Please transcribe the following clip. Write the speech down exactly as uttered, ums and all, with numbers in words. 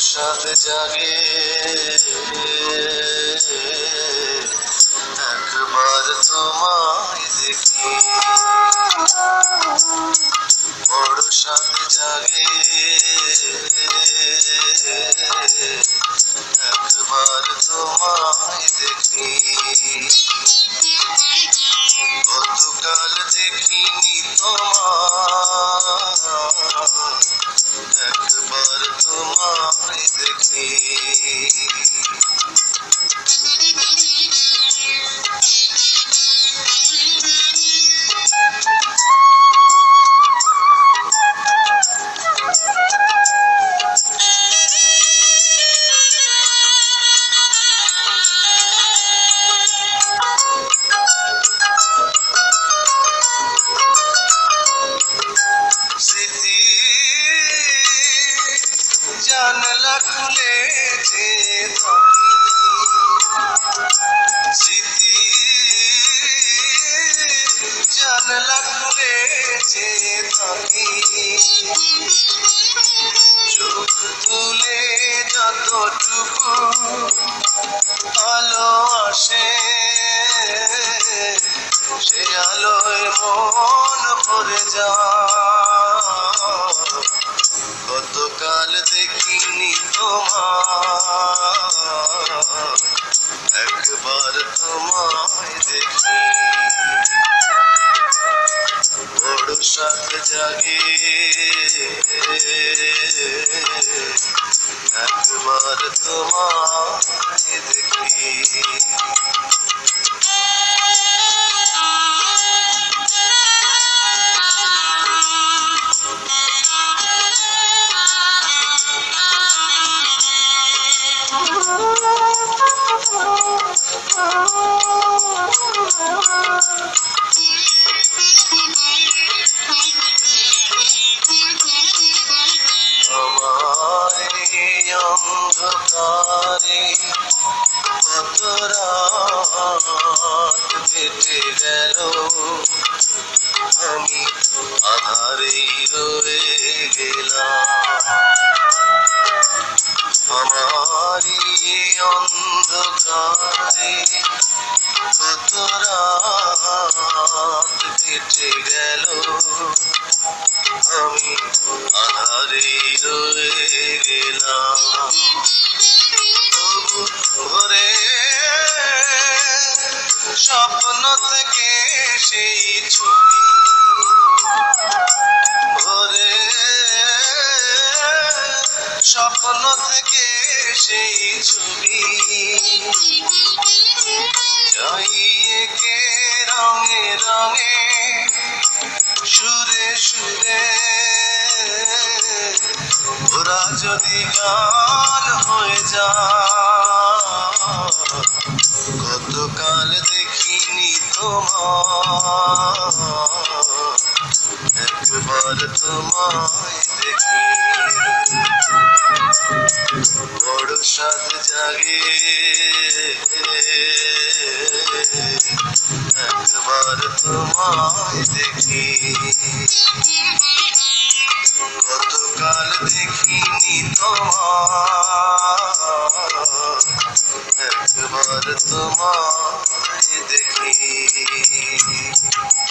সাথ জাগে একবার তোমায় দেখি, বড় সাথ জাগে একবার তোমায় দেখি। কতকাল দেখিনি তোমায় একবার তোমায় দেখি। জানলা খুলেছে স্মৃতি, জানলা খুলেছে থাকি, চোখ তুলে যতটুকু আলো আসে সে আলোয় মন ভরে যায়। কতকাল দেখিনি তোমায় একবার তোমায় দেখি, বড় সাথ জাগে একবার তোমায় দেখি। অন্ধকারে কত রাত কেটে গেল, আমি আধারেই রয়ে গেলাম। আমারি অন্ধকারে কত রাত কেটে গেল, আমি আধারেই রয়ে গেলাম। তবু ভোরে স্বপ্ন থেকে সেই ছবি, ভোরে স্বপ্ন থেকে সেই ছবি যাইয়ে কে রঙে রঙে সুরে সুরে, ওরা যদি গান হয়ে যায়। কতকাল দেখিনি তোমায় একবার তোমায় দেখি, বড় সাথ জাগে একবার তোমায় দেখি। কতকাল দেখিনি তোমায় একবার তোমায় দেখি।